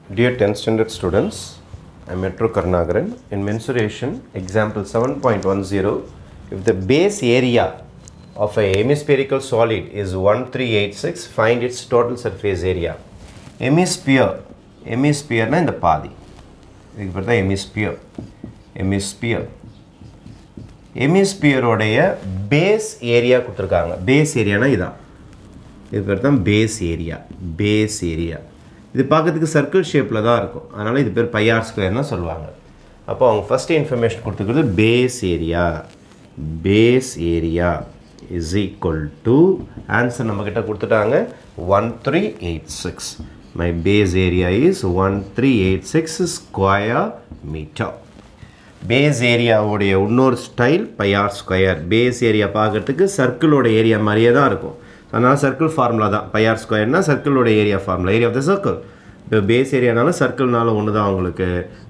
Dear 10th standard students, I am Metro Karnagaran. In mensuration, example 7.10, if the base area of a hemispherical solid is 1386, find its total surface area. Hemisphere na இந்த பாதி. இதுக்கு பேர் தான் hemisphere. Hemisphere உடைய base area கொடுத்திருக்காங்க. Base area na இதான். இது பேர் தான் base area. இது பார்க்கிறதுக்கு சர்க்கிள் ஷேப்ல தான் இருக்கும். அதனால இது பேர் pi r square னு சொல்வாங்க. அப்போ அவங்க ஃபர்ஸ்ட் இன்ஃபர்மேஷன் கொடுத்திருக்கிறது base area is equal to answer நம்ம கிட்ட கொடுத்துட்டாங்க 1386. My base area is 1386 square meter. Base area உடைய இன்னொரு style pi r square. Base area பார்க்கிறதுக்கு சர்க்கிளோட ஏரியா மாதிரியே தான் இருக்கும். அதனால சர்க்கிள் ஃபார்முலா தான் pi r square னா சர்க்கிளோட area formula, area of the circle. இப்போ பேஸ் ஏரியானால சர்க்கிள்னால ஒன்று தான் உங்களுக்கு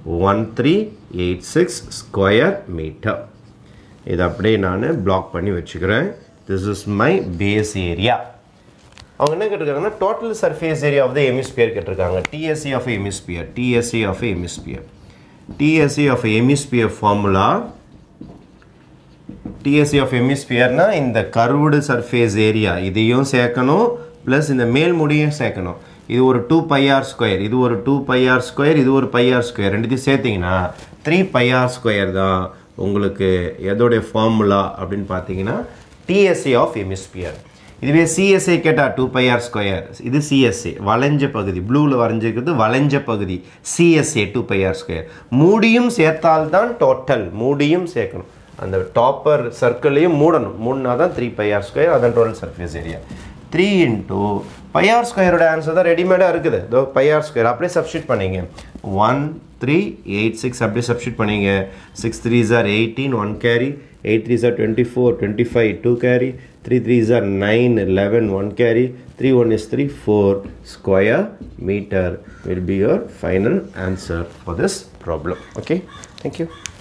1386 ஸ்கொயர் மீட்டர். இதை அப்படியே நான் பிளாக் பண்ணி வச்சுக்கிறேன். This is my base area. அவங்க என்ன கேட்டிருக்காங்கன்னா total surface area of the hemisphere கேட்டிருக்காங்க. TSE of hemisphere formula. TSE of ஹெமிஸ்பியர்னா இந்த கர்வ்டு சர்ஃபேஸ் ஏரியா இதையும் சேர்க்கணும், ப்ளஸ் இந்த மேல் முடியும் சேர்க்கணும். இது ஒரு 2 pi r ஸ்கொயர், இது ஒரு 2 pi r ஸ்கொயர், இது ஒரு pi r ஸ்கொயர். ரெண்டுத்தையும் சேர்த்திங்கன்னா 3 pi r ஸ்கொயர் தான் உங்களுக்கு எதோடைய ஃபார்முலா அப்படின்னு பார்த்தீங்கன்னா TSE of ஹெமிஸ்பியர். இதுவே CSA கேட்டால் 2 pi r ஸ்கொயர், இது CSA வளைஞ்ச பகுதி, ப்ளூவில் வரைஞ்சிருக்கிறது வளைஞ்ச பகுதி, CSA 2 pi r ஸ்கொயர். மூடியும் சேர்த்தால்தான் டோட்டல், மூடியும் சேர்க்கணும். அந்த டாப்பர் சர்க்கிளையும் மூடனா தான் 3 pi r ஸ்கொயர், அதான் total surface area. 3 into pi r ஸ்கொயரோட ஆன்சர் தான் ரெடிமேடாக இருக்குது. இதோ pi r ஸ்கொயர் அப்படியே சப்ஸ்டிட் பண்ணிங்க. 1386 அப்படியே சப்ஸ்டிட் பண்ணிங்க. 6 3s are 18, 1 carry, 8 3s are 24, 25, 2 carry, 3 3s are 9, 11, 1 carry, 3 1 is 3, 4 square meter will be your final answer for this problem. Okay, thank you.